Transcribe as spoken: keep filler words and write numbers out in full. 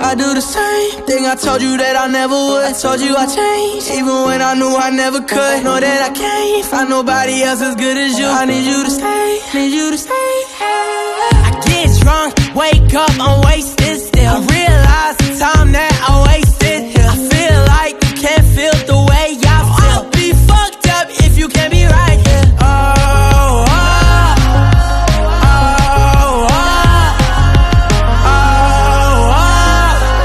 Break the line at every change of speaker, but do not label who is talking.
I do the same thing I told you that I never would. I told you I changed, even when I knew I never could. Know that I can't find nobody else as good as you. I need you to stay, need you to stay. I get drunk, wake up, I'm wasted still. I realize the time that